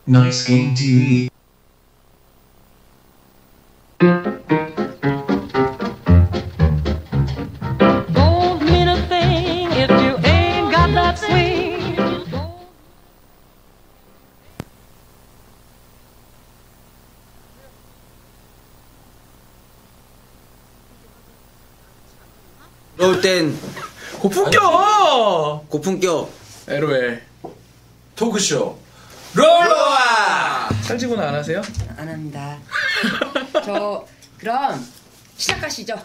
Nice Game TV. Don't mean a thing if you ain't got that swing. 그럴 땐 고품격! 고품격 LOL. 토크쇼 롤러와 찰지구나 안 하세요? 안 합니다. 저 그럼 시작하시죠.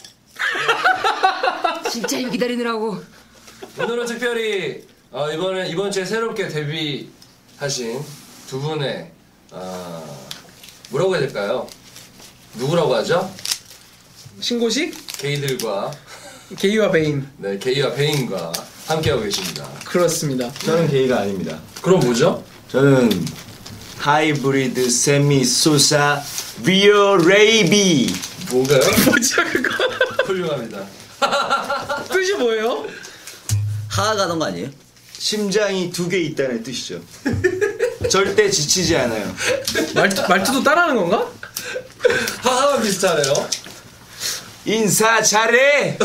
진짜 이거 기다리느라고. 오늘은 특별히 이번 주에 새롭게 데뷔하신 두 분의 뭐라고 해야 될까요? 누구라고 하죠? 신고식? 게이들과 게이와 베인. 네 게이와 베인과 함께하고 계십니다. 그렇습니다. 저는 게이가 아닙니다. 그럼 뭐죠? 저는 하이브리드 세미 소사 리오 레이비. 뭔가요? 뭐죠 그거? 훌륭합니다. 뜻이 뭐예요? 하하가 하던 거 아니에요? 심장이 두 개 있다는 뜻이죠. 절대 지치지 않아요. 말투도 따라하는 건가? 하하가 비슷하네요. 인사 잘해.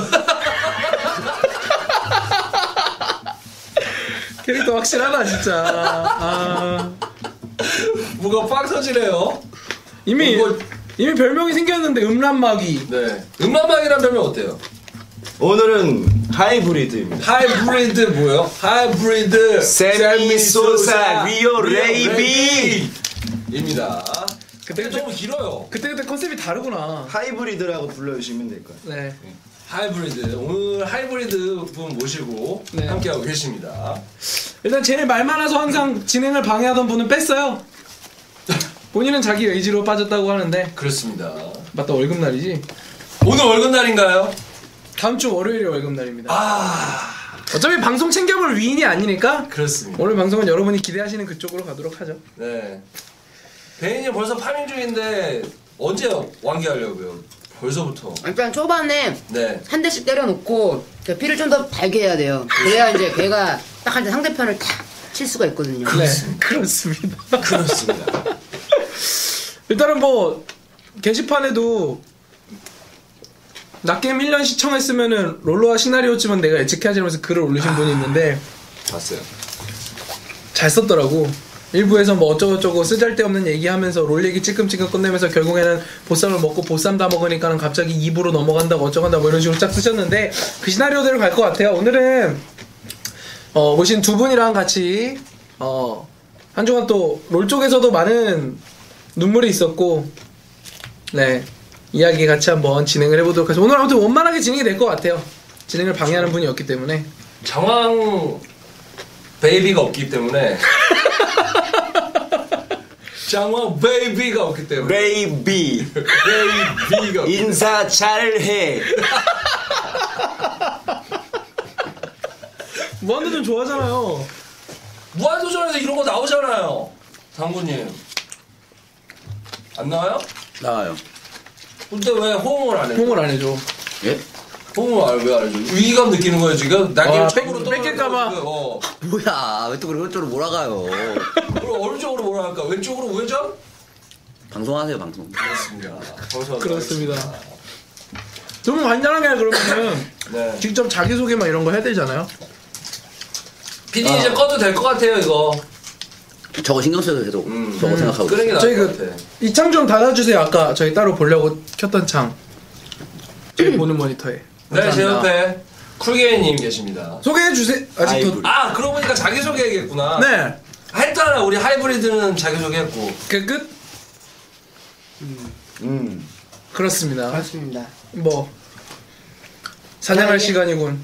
캐릭터 확실하다 진짜. 뭐가 빵 터지네요. 이미 별명이 생겼는데 음란마귀. 네. 음란막이란 별명 어때요? 오늘은 하이브리드입니다. 하이브리드 뭐요? 하이브리드 세미 소사 리오 레이비 입니다. 그때 너무 길어요. 그때 컨셉이 다르구나. 하이브리드라고 불러주시면 될 거예요. 네. 하이브리드 오늘 하이브리드 분 모시고 네. 함께하고 계십니다. 일단 제일 말 많아서 항상 진행을 방해하던 분은 뺐어요. 본인은 자기 의지로 빠졌다고 하는데. 그렇습니다. 맞다, 월급날이지. 오늘 월급날인가요? 다음 주 월요일이 월급날입니다. 아 어차피 방송 챙겨볼 위인이 아니니까 그렇습니다. 오늘 방송은 여러분이 기대하시는 그쪽으로 가도록 하죠. 네. 베인이 벌써 파밍 중인데 언제 완기하려고요? 벌써부터. 일단 초반에 네. 한 대씩 때려놓고 피를 좀 더 달게 해야 돼요. 그래야 이제 걔가 딱 할 때 상대편을 탁 칠 수가 있거든요. 네, 그렇습니다. 그렇습니다. 일단은 뭐 게시판에도 낮게임 1년 시청했으면은 롤러와 시나리오쯤은 내가 예측해야지 하면서 글을 올리신 분이 있는데 봤어요. 잘 썼더라고. 일부에서 뭐 어쩌고저쩌고 쓰잘데없는 얘기하면서 롤 얘기 찔끔찔끔 끝내면서 결국에는 보쌈을 먹고 보쌈 다 먹으니까는 갑자기 2부로 넘어간다고 어쩌간다 뭐 이런 식으로 쫙 쓰셨는데 그 시나리오대로 갈 것 같아요. 오늘은 오신 두 분이랑 같이 한 주간 또 롤 쪽에서도 많은 눈물이 있었고 네 이야기 같이 한번 진행을 해보도록 하죠. 오늘 아무튼 원만하게 진행이 될 것 같아요. 진행을 방해하는 분이 없기 때문에. 정황 베이비가 없기 때문에 장황 베이비가 없기 때문에 레이비 베이비가 인사 잘해. 무한도전 좋아하잖아요. 무한도전에서 이런 거 나오잖아요. 당구님 안 나와요? 나와요. 근데 왜 호응을 안 해요? 호응을 안 해줘. 예? 호응을 왜 안 해줘? 위기감 느끼는 거예요 지금? 날개를 아, 쪽으로 뺏길까봐. 뭐야? 왜 또 그쪽으로 몰아가요? 그럼 어느 쪽으로 뭐라 할까? 왼쪽으로 우회전? 방송하세요 방송. 그렇습니다. 방송하도록 그렇습니다. 하겠습니다. 좀 간단하게 그러면은 네. 직접 자기소개 막 이런 거 해야 되잖아요. PD 이제 꺼도 될 것 같아요 이거. 저거 신경 써도 계속 저거 생각하고. 끄는 게 나을 저희 것 그 같아. 이 창 좀 닫아주세요. 아까 저희 따로 보려고 켰던 창. 저희 보는 모니터에. 네, 제 감사합니다. 옆에 쿨게이님 계십니다. 소개해주세요. 아직 더. 아, 그러고 보니까 자기소개 얘기했구나. 네. 했잖아, 우리 하이브리드는 자기소개 했고. 그 끝? 그렇습니다. 그렇습니다. 뭐 사냥할 자, 이제- 시간이군.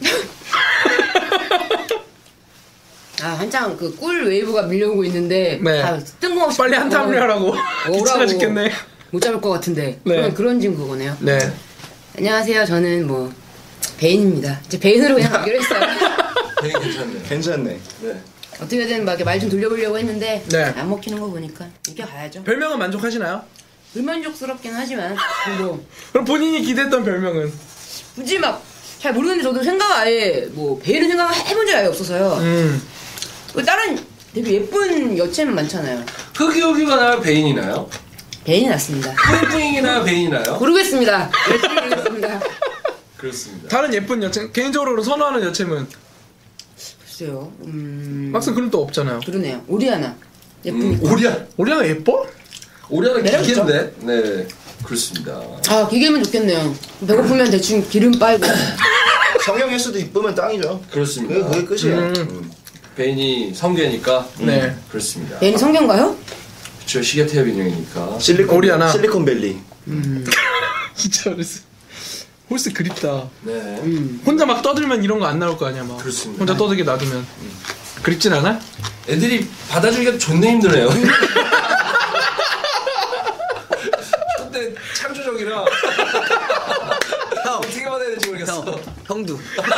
아 한창 그 꿀 웨이브가 밀려오고 있는데 네. 뜬금없이 빨리 한타 합류하라고. 귀찮아 죽겠네. 못 잡을 것 같은데 네. 그런 친구거네요. 네. 안녕하세요. 저는 뭐 베인입니다. 이제 베인으로 그냥 가기로 했어요. 되게 괜찮네. 괜찮네. 네. 어떻게든 막 말 좀 돌려보려고 했는데 네. 안 먹히는 거 보니까 이겨가야죠. 별명은 만족하시나요? 불만족스럽긴 하지만 뭐 그럼 본인이 기대했던 별명은? 굳이 막 잘 모르는데 저도 생각 아예 뭐 베인은 생각을 해본 적이 아예 없어서요. 뭐 다른 되게 예쁜 여체는 많잖아요. 흑유기가 나요? 베인이 나요? 베인이 났습니다. 뿌잉뿌잉이 나요? 베인이 나요? 모르겠습니다. 열심히 모르겠습니다. 그렇습니다. 다른 예쁜 여체 개인적으로 선호하는 여체는 글쎄요. 막상 그런 또 없잖아요. 그러네요. 오리아나. 예쁘니까. 오리아나 예뻐? 오리아나 매력 있죠? 기계인데? 네. 그렇습니다. 아, 기계면 좋겠네요. 배고프면 대충 기름 빨고. 성형일수도 이쁘면 땅이죠. 그렇습니다. 그게 끝이에요. 베인이 성계니까. 네. 그렇습니다. 베인이 성경가요? 그쵸, 시계태엽 인형이니까. 오리아나. 실리콘밸리. 진짜 그랬어. 홀스 그립다. 네. 혼자 막 떠들면 이런 거 안 나올 거 아니야 막. 그렇습니다. 혼자 떠들게 놔두면. 그립진 않아? 애들이 받아주기가 존나 힘드네요. 근데 창조적이라. 어떻게 받아야 될지 모르겠어. 형도.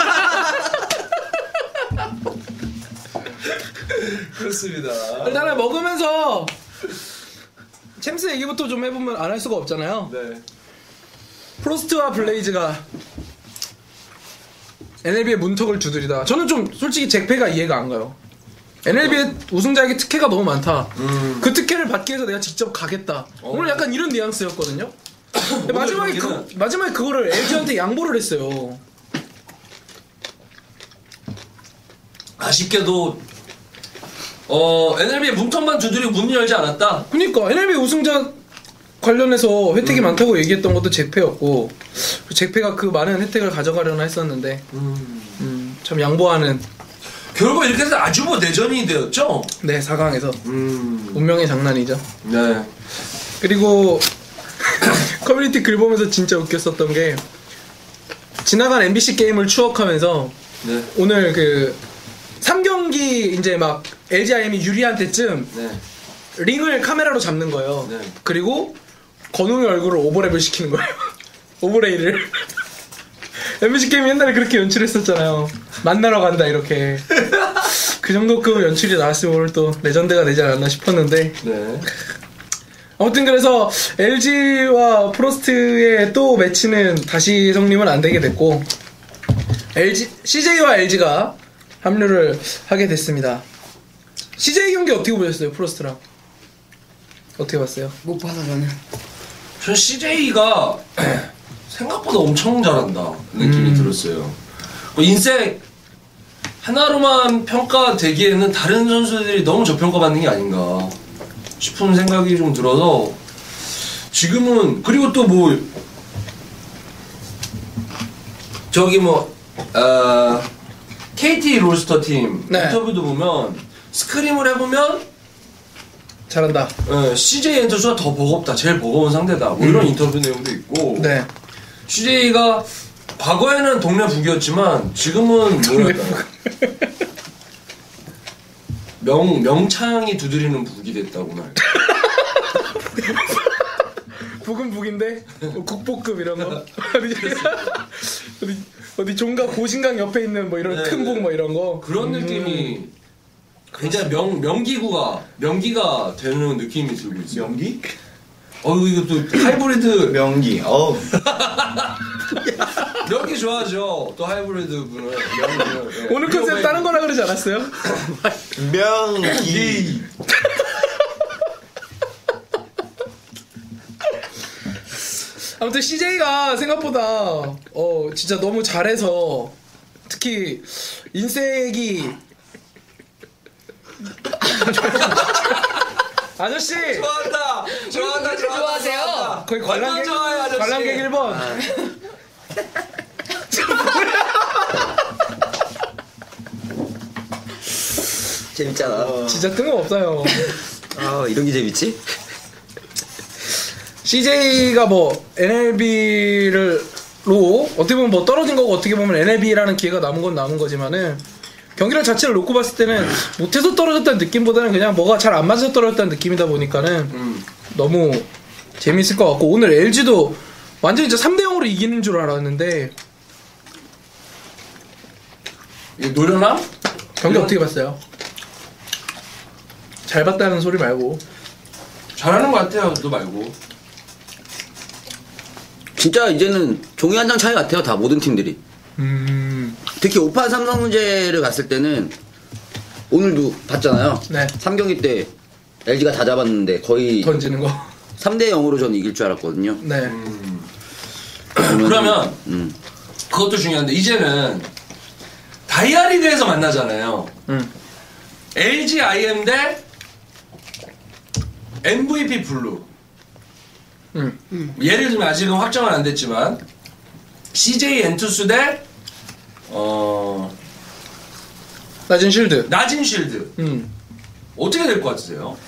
그렇습니다. 일단은 먹으면서 챔스 얘기부터 좀 해보면 안 할 수가 없잖아요. 네. 프로스트와 블레이즈가 NLB의 문턱을 두드리다. 저는 좀 솔직히 잭패가 이해가 안 가요. NLB의 우승자에게 특혜가 너무 많다. 그 특혜를 받기 위해서 내가 직접 가겠다. 오늘 약간 이런 뉘앙스였거든요. 근데 마지막에 그거를 LG한테 양보를 했어요. 아쉽게도 NLB의 문턱만 두드리고 문을 열지 않았다. 그니까 NLB 우승자 관련해서 혜택이 많다고 얘기했던 것도 잭패였고 잭패가 그 많은 혜택을 가져가려나 했었는데 참 양보하는. 결국 이렇게 해서 아주 뭐 내전이 되었죠. 네, 4강에서 운명의 장난이죠. 네. 그리고 커뮤니티 글 보면서 진짜 웃겼었던 게 지나간 MBC 게임을 추억하면서 네. 오늘 그 3경기 이제 막 LGIM이 유리한 때쯤 네. 링을 카메라로 잡는 거예요. 네. 그리고 건웅의 얼굴을 오버랩을 시키는 거예요. 오버레이를. MBC 게임이 옛날에 그렇게 연출했었잖아요. 만나러 간다 이렇게. 그 정도급 연출이 나왔으면 오늘 또 레전드가 되지 않았나 싶었는데 네. 아무튼 그래서 LG와 프로스트의 또 매치는 다시 성립은 안 되게 됐고 CJ와 LG가 합류를 하게 됐습니다. CJ 경기 어떻게 보셨어요? 프로스트랑 어떻게 봤어요? 못 봐서 저는. 전 CJ가 생각보다 엄청 잘한다 느낌이 들었어요. 뭐 인색 하나로만 평가되기에는 다른 선수들이 너무 저평가받는 게 아닌가 싶은 생각이 좀 들어서 지금은 그리고 또 뭐 저기 뭐 KT 롤스터 팀 네. 인터뷰도 보면 스크림을 해보면 잘한다. CJ 엔터스가 더 버겁다, 제일 버거운 상대다 뭐 이런 인터뷰 내용도 있고 네. CJ가 과거에는 동네 북이었지만 지금은 뭐랄까 명창이 두드리는 북이 됐다고나 할까. 북은 북인데 뭐 국보급 이런 거 어디 종각 고신강 옆에 있는 뭐 이런 네, 큰 북 네. 뭐 이런 거 그런 느낌이 굉장히 명기가 되는 느낌이 들고 있어요. 명기? 이거 또 하이브리드 명기. 명기 좋아하죠. 또 하이브리드 분은 명기는. 오늘 컨셉 다른 거라 그러지 않았어요? 명기. 아무튼 CJ가 생각보다 진짜 너무 잘해서 특히 인색이 아저씨 좋아한다. 좋아하세요? 거의 완전 좋아요, 아저씨. 관람객 1번 재밌잖아. 진짜 뜬금없어요. 이런 게 재밌지? CJ가 뭐 NLB로 어떻게 보면 뭐 떨어진 거고 어떻게 보면 NLB라는 기회가 남은 건 남은 거지만은 경기를 자체를 놓고 봤을 때는 못해서 떨어졌다는 느낌보다는 그냥 뭐가 잘 안 맞아서 떨어졌다는 느낌이다 보니까는 너무 재밌을 것 같고 오늘 LG도 완전히 진짜 3대0으로 이기는 줄 알았는데 이게 노련함? 경기 어떻게 봤어요? 잘 봤다는 소리 말고 잘하는 것 같아요. 너 말고. 진짜 이제는 종이 한 장 차이 같아요. 다 모든 팀들이. 특히 5판 3성 문제를 갔을 때는 오늘도 봤잖아요. 네. 3경기 때 LG가 다 잡았는데 거의 던지는 거. 3대 0으로 저는 이길 줄 알았거든요. 네. 그러면 그것도 중요한데 이제는 다이아리그에서 만나잖아요. LG IM 대 MVP 블루. 예를 들면 아직은 확정은 안 됐지만 CJ 엔투스 대 낮은 쉴드. 낮은 쉴드. 어떻게 될 것 같으세요?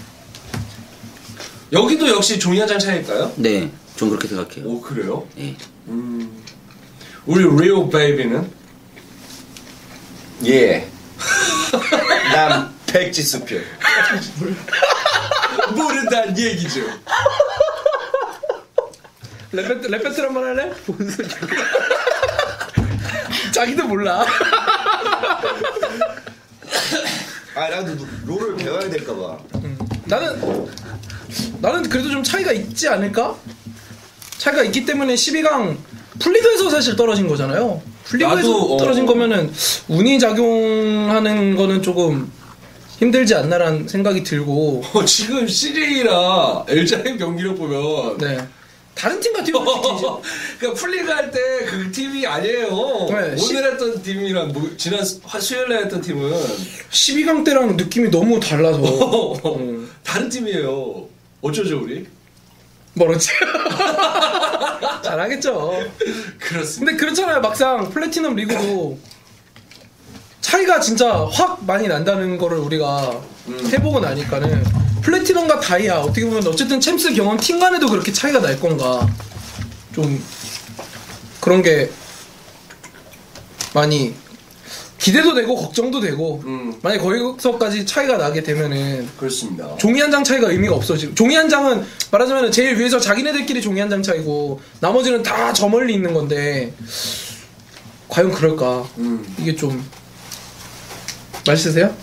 여기도 역시 종이 한 장 차이일까요? 네, 전 그렇게 생각해요. 오 그래요? 네. 우리 리오 베이비는? 예. 난 백지 수표. 모른다는 얘기죠. 랩 배틀 한번 할래? 뭔 소리야? 자기도 몰라. 아, 나도 롤을 배워야 될까봐. 나는 그래도 좀 차이가 있지 않을까? 차이가 있기 때문에 12강 풀리그에서 사실 떨어진 거잖아요. 풀리그에서 나도, 떨어진 거면은 운이 작용하는 거는 조금 힘들지 않나라는 생각이 들고. 지금 CJ랑 LGIM 경기력 보면 네. 다른 팀 같은 경우는 그러니까 풀리그 할 때 그 팀이 아니에요. 네, 오늘 했던 팀이랑 지난 수요일에 했던 팀은 12강 때랑 느낌이 너무 달라서 다른 팀이에요. 어쩌죠 우리? 멀었지. 잘하겠죠. 그렇습니다. 근데 그렇잖아요. 막상 플래티넘 리그도 차이가 진짜 확 많이 난다는 거를 우리가 해보고 나니까는 플래티넘과 다이아 어떻게 보면 어쨌든 챔스 경험 팀 간에도 그렇게 차이가 날 건가 좀 그런 게 많이 기대도 되고 걱정도 되고 만약 거기서까지 차이가 나게 되면은 그렇습니다. 종이 한 장 차이가 의미가 없어지고 종이 한 장은 말하자면 제일 위에서 자기네들끼리 종이 한 장 차이고 나머지는 다 저 멀리 있는 건데 과연 그럴까 이게 좀 맛있으세요?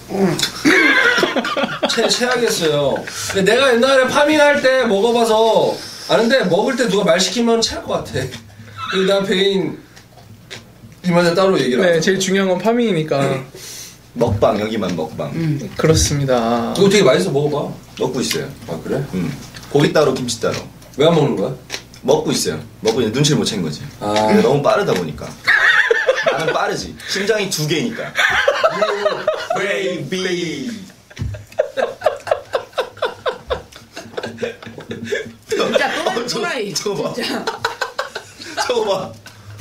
체하겠어요. 근데 내가 옛날에 파밍할 때 먹어봐서 아는데 먹을 때 누가 말 시키면 체할 것 같아. 그리고 나 베인 이만에 따로 얘기를 네, 하자. 제일 중요한 건 파밍이니까 먹방, 여기만 먹방. 그렇습니다. 그거 되게 맛있어. 먹어봐. 먹고 있어요. 아 그래? 고기 따로, 김치 따로. 왜 안 먹는 거야? 먹고 있어요. 먹고 있는데 눈치를 못 챈 거지. 아. 근데 너무 빠르다 보니까. 나는 빠르지. 심장이 2개니까. 베이비. 진짜 또라이. 저거 봐. 진짜. 저거 봐.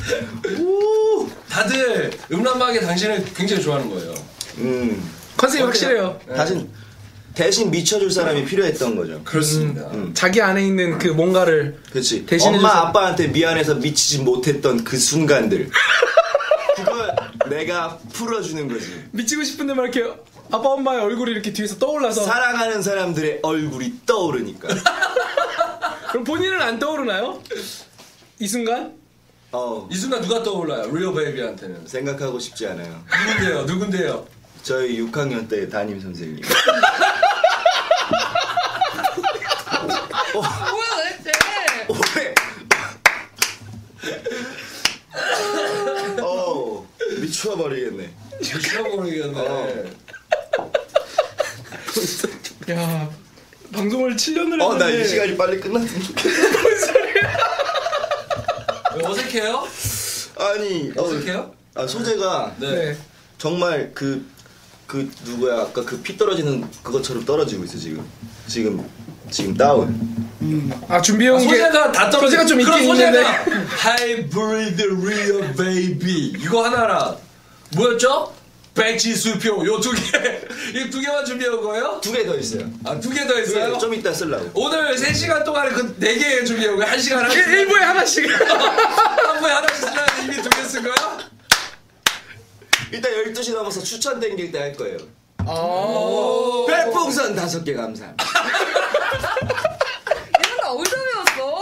다들 음란마하게 당신을 굉장히 좋아하는 거예요. 컨셉이 확실해요. 대신 미쳐줄 사람이 필요했던 거죠. 그렇습니다. 자기 안에 있는 그 뭔가를 그렇지. 대신해줘서- 엄마 아빠한테 미안해서 미치지 못했던 그 순간들. 그걸 내가 풀어주는 거지. 미치고 싶은데 막 이렇게 아빠 엄마의 얼굴이 이렇게 뒤에서 떠올라서 사랑하는 사람들의 얼굴이 떠오르니까. 그럼 본인은 안 떠오르나요? 이 순간? 어, 이 순간 누가 떠올라요? 리오 베이비한테는. 생각하고 싶지 않아요. 누군데요? 저희 6학년 때 담임 선생님. 뭐야 도대체? 오래. 미쳐버리겠네. 미쳐버리겠네. 야 방송을 7년을 했는데 나 이 시간이 빨리 끝났으면 좋겠어. 왜 어색해요? 아니, 어색해요? 소재가 네. 정말 그 누구야 아까 그 피 떨어지는 그것처럼 떨어지고 있어 지금 다운. 아 준비해온 게 소재가 다 떨어져. 소재가 좀 있긴 있는데 Hybrid Real Baby 이거 하나랑 뭐였죠? 백지수표 요 두 개. 이 두 개만 준비한 거예요? 2개 더 있어요. 아, 2개 더 했어요? 좀 이따 쓰려고. 오늘 3시간 동안에 그 4개 준비한 거야? 1시간 하나씩? 1부에 하나씩 한 번에 하나씩 쓰려면 이미 2개 쓴 거야? 일단 12시 넘어서 추천 땡길 때 할 거예요. 아 별풍선 5개 감사합니다. 이런 거 어디서 배웠어?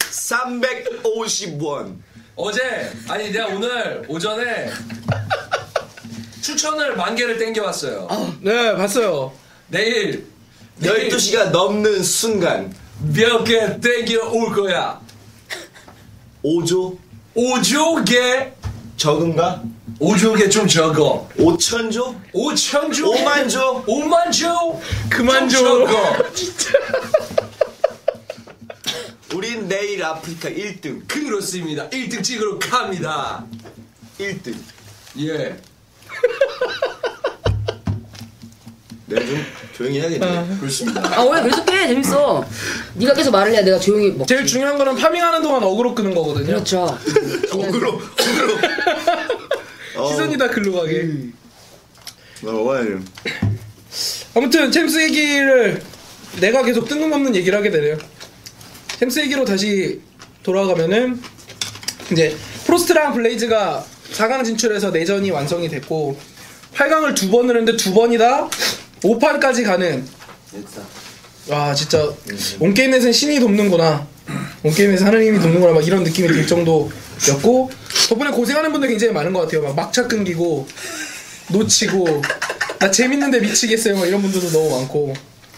350원. 아니 내가 오늘 오전에 추천을 10,000개를 땡겨왔어요. 네 봤어요. 내일 12시가 넘는 순간 몇 개 땡겨 올 거야. 5조? 5조 개. 적은가? 5조개 좀 적어. 5천조? 5천조? 5만조? 5만조? 그만 좀 줘. 적어. 우린 내일 아프리카 1등. 그렇습니다. 1등 찍으러 갑니다. 1등. 예. 내가 좀 조용히 해야겠네. 그렇습니다. 아 원래 계속해 재밌어. 네가 계속 말을 해야 내가 조용히 먹지. 제일 중요한 거는 파밍하는 동안 어그로 끄는 거거든요. 그렇죠. 어그로. 시선이 다 글로 가게. 먹어야 돼. 아무튼 챔스 얘기를 내가 계속 뜬금없는 얘기를 하게 되네요. 챔스 얘기로 다시 돌아가면은 이제 프로스트랑 블레이즈가 4강 진출해서 내전이 완성이 됐고 8강을 2번을 했는데 2번이 다 5판까지 가는. 와 진짜 온게임넷은 신이 돕는구나. 온게임에서 하느님이 돕는구나 막 이런 느낌이 들 정도였고 덕분에 고생하는 분들 굉장히 많은 것 같아요. 막 막차 끊기고 놓치고 나 재밌는데 미치겠어요 막 이런 분들도 너무 많고.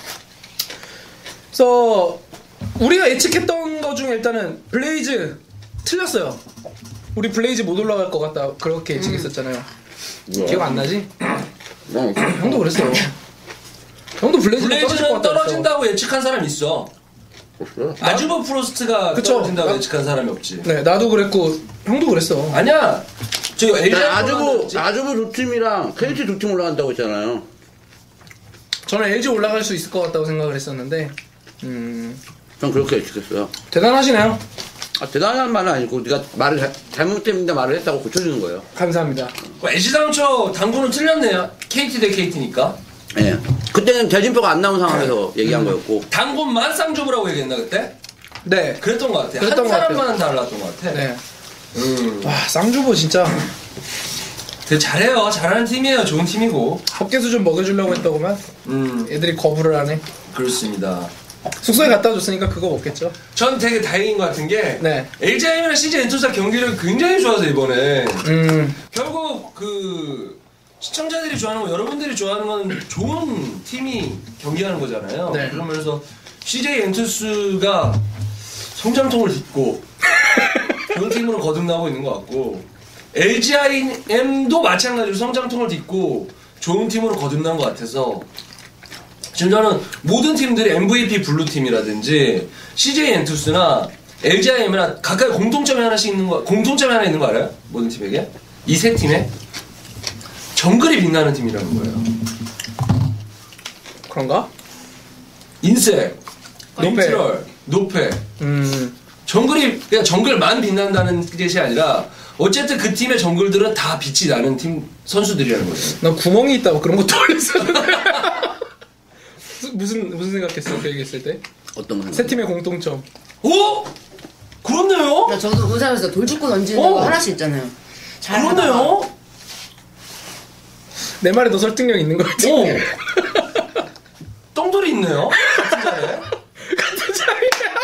그래서 우리가 예측했던 것 중에 일단은 블레이즈 틀렸어요. 우리 블레이즈 못 올라갈 것 같다 그렇게 예측했었잖아요. 기억 안 나지? 형도 그랬어. 형도 블레이즈는 떨어질 것 블레이즈는 같다 떨어진다고 예측한 사람 있어. 아주버 프로스트가 그쵸. 떨어진다고 나- 예측한 사람이 없지. 네 나도 그랬고 형도 그랬어. 아니야. 저 LG 아주부 두 팀이랑 KT 두 팀 올라간다고 했잖아요. 저는 LG 올라갈 수 있을 것 같다고 생각을 했었는데 전 그렇게 예측했어요. 대단하시네요. 대단한 말은 아니고 네가 말을 잘못했는데 말을 했다고 고쳐주는 거예요. 감사합니다. LG 당초 당구는 틀렸네요. KT 대 KT니까. 예. 그때는 대진표가 안 나온 상황에서 얘기한 거였고. 당구만 쌍조부라고 얘기했나 그때? 네. 그랬던 것 같아. 그랬던 한 것 같아요. 사람만 달랐던 것 같아. 네. 와 쌍주보 진짜 되게 잘해요. 잘하는 팀이에요. 좋은 팀이고. 헛개수 좀 먹여주려고 했더구만 애들이 거부를 하네. 그렇습니다. 숙소에 갖다 줬으니까 그거 먹겠죠. 전 되게 다행인 것 같은 게 네. LGI랑 CJ 엔투사 경기력이 굉장히 좋아서 이번에 음 결국 그 시청자들이 좋아하는 거 여러분들이 좋아하는 건 좋은 팀이 경기하는 거잖아요. 네. 그러면서 CJ 엔투스가 성장통을 딛고 좋은 팀으로 거듭나고 있는 것 같고 LGIM도 마찬가지로 성장통을 딛고 좋은 팀으로 거듭난 것 같아서 지금 저는 모든 팀들이 MVP 블루팀이라든지 CJ 엔투스나 LGIM이나 각각 공통점이 하나씩 있는 거 공통점이 하나 있는 거 알아요? 모든 팀에게? 이 세 팀에 정글이 빛나는 팀이라는 거예요. 그런가? 인색, 노페. 인트럴, 노페. 정글이 그냥 정글만 빛난다는 뜻이 아니라 어쨌든 그 팀의 정글들은 다 빛이 나는 팀 선수들이라는 거예요. 난 구멍이 있다고 그런 것도 올렸었는데 무슨 생각했어 그 얘기했을 때? 어떤 거? 세 팀의 공통점. 오? 그렇네요? 나 저도 그 사람에서 돌직구 던지는 거 하나씩 있잖아요. 잘 하다가 그렇네요? 내 말에 너 설득력 있는 것 같아. 오! 똥돌이 있네요? 같은 자리에? 같은 자리야.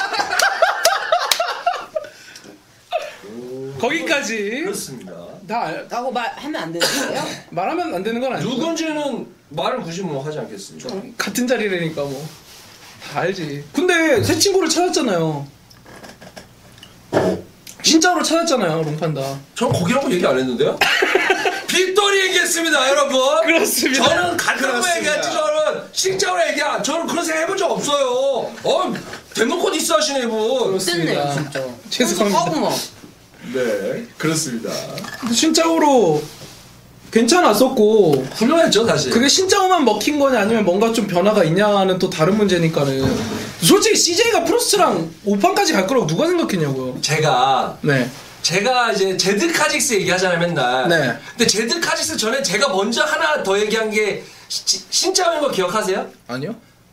거기까지 그렇습니다. 다 라고 말하면 안 되는 거예요? 말하면 안 되는 건 아니고 누군지는 말을 굳이 뭐 하지 않겠습니다. 같은 자리라니까 뭐 다 알지. 근데 새 친구를 찾았잖아요. 진짜로 찾았잖아요 롱판다. 전 거기라고 얘기 안 했는데요? 빅토리 얘기했습니다, 여러분. 그렇습니다. 저는 같은 거 얘기했지, 저는. 진짜로 얘기한. 저는 그런 생각 해본 적 없어요. 대놓고 디스하시네, 이분. 뜬네요 진짜. 죄송합니다. 하고 막. 네, 그렇습니다. 근데 진짜로 괜찮았었고 훌륭했죠, 사실. 그게 신짜오만 먹힌 거냐 아니면 뭔가 좀 변화가 있냐는 또 다른 문제니까는 솔직히 CJ가 프로스트랑 5판까지 갈 거라고 누가 생각했냐고요. 제가 이제 제드 카직스 얘기하잖아요, 맨날. 네. 근데 제드 카직스 전에 제가 먼저 하나 더 얘기한 게 신짜오인 거 기억하세요? 아니요?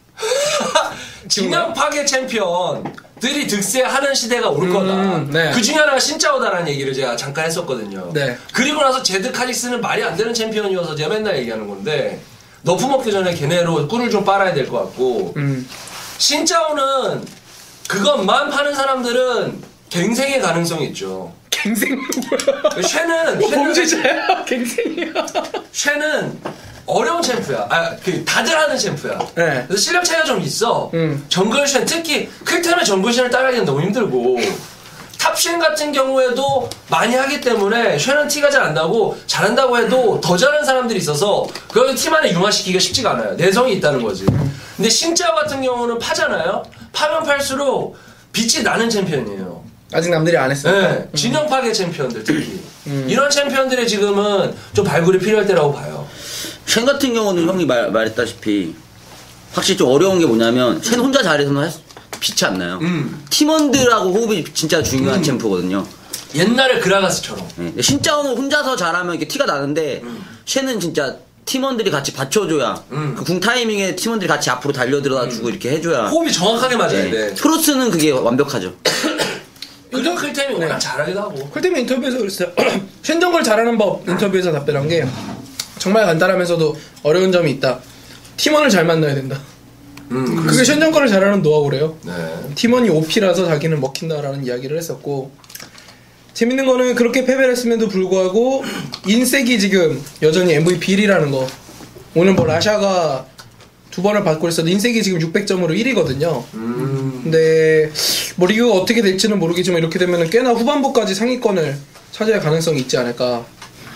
진영 파괴 챔피언들이 득세하는 시대가 올 거다. 네. 그 중에 하나가 신짜오다라는 얘기를 제가 잠깐 했었거든요. 네. 그리고 나서 제드 카직스는 말이 안 되는 챔피언이어서 제가 맨날 얘기하는 건데 너프 먹기 전에 걔네로 꿀을 좀 빨아야 될 것 같고 신짜오는 그것만 파는 사람들은 갱생의 가능성이 있죠. 갱생 쉐는 범죄자야? 갱생이야? 쉐는 어려운 챔프야. 다들 하는 챔프야. 네. 그래서 실력 차이가 좀 있어. 정글쉔 특히 클템의 정글쉔을 따라가기는 너무 힘들고 탑 샵쉔 같은 경우에도 많이 하기 때문에 쉔은 티가 잘 안 나고 잘한다고 해도 더 잘하는 사람들이 있어서 그걸 팀 안에 융화시키기가 쉽지가 않아요. 내성이 있다는 거지. 근데 신짜오 같은 경우는 파잖아요. 파면 팔수록 빛이 나는 챔피언이에요. 아직 남들이 안 했으니까. 네, 진영파계 챔피언들 특히 이런 챔피언들이 지금은 좀 발굴이 필요할 때라고 봐요. 쉔 같은 경우는 형이 말했다시피 확실히 좀 어려운 게 뭐냐면 쉔 혼자 잘해서는 빛이 안 나요. 팀원들하고 호흡이 진짜 중요한 챔프거든요. 옛날에 그라가스처럼. 네. 신짜오는 혼자서 잘하면 이렇게 티가 나는데 쉔은 진짜 팀원들이 같이 받쳐줘야 그 궁 타이밍에 팀원들이 같이 앞으로 달려들어주고 이렇게 해줘야 호흡이 정확하게 맞아야 돼. 프로스는 그게 완벽하죠. 요즘 클템이 워낙 잘하기도 하고. 클템이 인터뷰에서 그랬어요. 쉔 정글 잘하는 법 인터뷰에서 답변한 게 정말 간단하면서도 어려운 점이 있다. 팀원을 잘 만나야 된다. 그게 쉔 정글을 잘하는 노하우래요. 네. 팀원이 OP라서 자기는 먹힌다라는 이야기를 했었고 재밌는 거는 그렇게 패배를 했음에도 불구하고 인색이 지금 여전히 MVP 1위라는 거. 오늘 뭐 라샤가 2번을 받고 있어도 인색이 지금 600점으로 1위거든요. 근데 뭐 리그가 어떻게 될지는 모르겠지만 이렇게 되면은 꽤나 후반부까지 상위권을 차지할 가능성이 있지 않을까.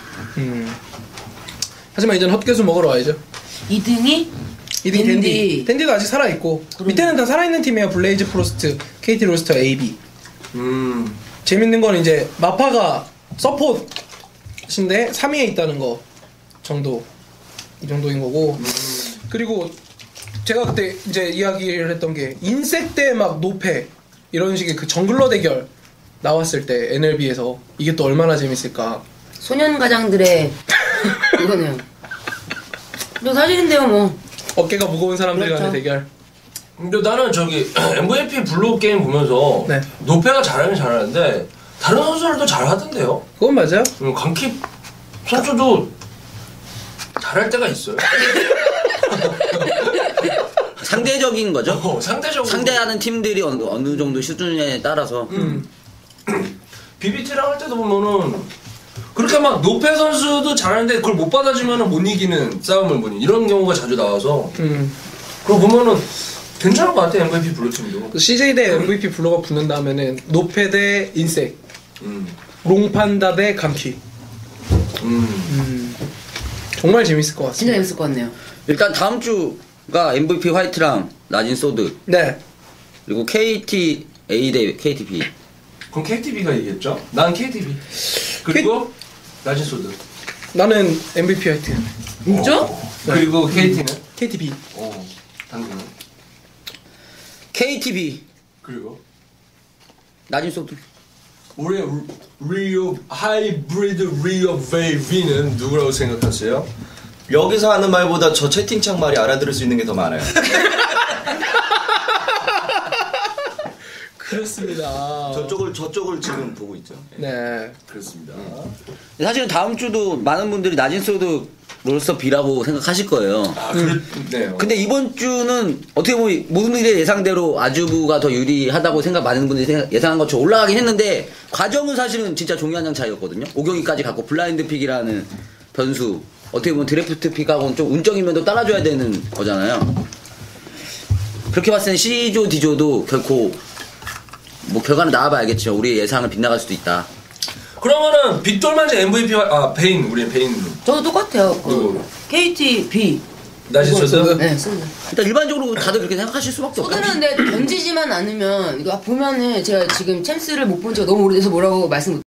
하지만 이제는 헛개수 먹으러 와야죠. 2등이 2등 댄디. 댄디도 아직 살아있고 밑에는 다 살아있는 팀이에요. 블레이즈 프로스트, KT 로스터, AB. 재밌는 건 이제 마파가 서폿인데 3위에 있다는 거 정도. 이 정도인 거고. 그리고 제가 그때 이제 이야기를 했던 게 인색 때 막 노패 이런 식의 그 정글러 대결 나왔을 때 NLB에서 이게 또 얼마나 재밌을까. 소년가장들의 이거네요. 저 사실인데요 뭐. 어깨가 무거운 사람들 그렇죠. 간의 대결. 근데 나는 저기 MVP 블루 게임 보면서 네. 노페가 잘하긴 잘하는데 다른 선수들도 잘하던데요. 그건 맞아요. 강킵 선수도 잘할 때가 있어요. 상대적인 거죠. 상대적으로 상대하는 팀들이 어느 정도 수준에 따라서 BBT랑 할 때도 보면은 그렇게 막 노페 선수도 잘하는데 그걸 못 받아주면은 못 이기는 싸움을 보니 이런 경우가 자주 나와서 그거 보면은 괜찮은 것 같아. MVP 블루팀도. CJ 대 MVP 블루가 붙는 다음에는 노페 대 인색, 롱판다 대 감키. 정말 재밌을 것 진짜 같습니다. 재밌을 것 같네요. 일단 다음 주가 MVP 화이트랑 라진 소드 네. 그리고 KT A 대 KTP. 그럼 KTB가 이겼죠? 난 KTB. 그리고 라진소드. 나는 MVP 화이트. 진짜? 그리고 KT는? KTB. 당근은? KTP 그리고 라진 소드. 우리 리오 하이브리드 리오 베이비는 누구라고 생각하세요? 여기서 하는 말보다 저 채팅창 말이 알아들을 수 있는 게 더 많아요. 그렇습니다. 저쪽을 지금 보고 있죠. 네. 그렇습니다. 사실은 다음 주도 많은 분들이 라진 소드 롤스터 B라고 생각하실 거예요. 그렇네요. 근데 이번 주는 어떻게 보면 모든 일의 예상대로 아주부가 더 유리하다고 많은 분들이 예상한 것처럼 올라가긴 했는데 과정은 사실은 진짜 종이 한 장 차이였거든요. 5경기까지 갖고 블라인드 픽이라는 변수 어떻게 보면 드래프트 픽하고는 좀 운적인 면도 따라줘야 되는 거잖아요. 그렇게 봤을 땐 C조, D조도 결코 뭐 결과는 나와봐야 알겠죠. 우리의 예상을 빗나갈 수도 있다. 그러면은 빅돌만지 MVP 베인 우리 베인 저도 똑같아요. 그리고 KTB. 라진소드. 네, 소드. 일단 일반적으로 다들 그렇게 생각하실 수밖에 없다. 소드는 근데 던지지만 않으면 이거 보면은 제가 지금 챔스를 못 본 지가 너무 오래돼서 뭐라고 말씀 못